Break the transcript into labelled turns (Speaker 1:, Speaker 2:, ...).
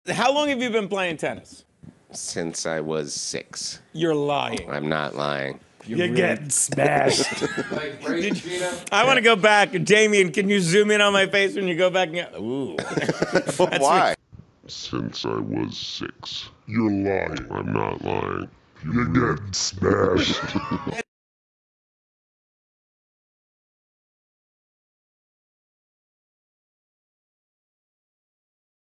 Speaker 1: How long have you been playing tennis?
Speaker 2: Since I was 6.
Speaker 1: You're lying.
Speaker 2: I'm not lying.
Speaker 3: You're getting smashed.
Speaker 1: I want to go back. Damien, can you zoom in on my face when you go back? Ooh.
Speaker 2: Why?
Speaker 4: Since I was 6. You're lying. I'm not lying. You're getting smashed.